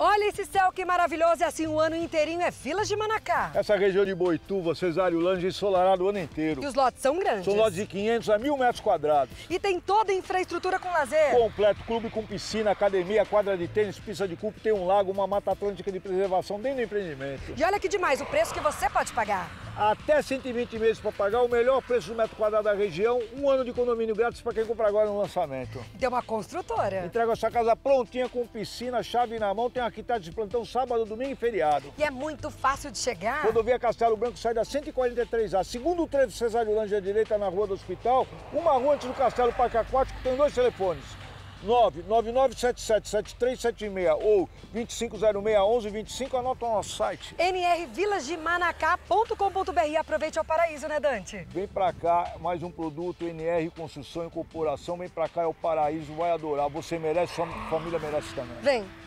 Olha esse céu que maravilhoso, e assim o ano inteirinho é Vilas de Manacá. Essa região de Boituva, Cesariolândia, ensolarada o ano inteiro. E os lotes são grandes. São lotes de 500 a 1.000 metros quadrados. E tem toda a infraestrutura com lazer. Completo, clube com piscina, academia, quadra de tênis, pista de campo, tem um lago, uma mata atlântica de preservação dentro do empreendimento. E olha que demais, o preço que você pode pagar. Até 120 meses para pagar o melhor preço do metro quadrado da região, um ano de condomínio grátis para quem compra agora no lançamento. Tem uma construtora. Entrega a sua casa prontinha com piscina, chave na mão, tem arquiteto de plantão sábado, domingo e feriado. E é muito fácil de chegar. Rodovia Castelo Branco sai da 143A, segundo trevo Cesariolândia à direita na rua do hospital, uma rua antes do Castelo Parque Aquático, tem 2 telefones. 999777376 ou 25061125, anota o nosso site. nrvilasdemanacá.com.br. E aproveite o paraíso, né, Dante? Vem pra cá, mais um produto, NR Construção e Incorporação, vem pra cá, é o paraíso, vai adorar. Você merece, sua família merece também. Vem.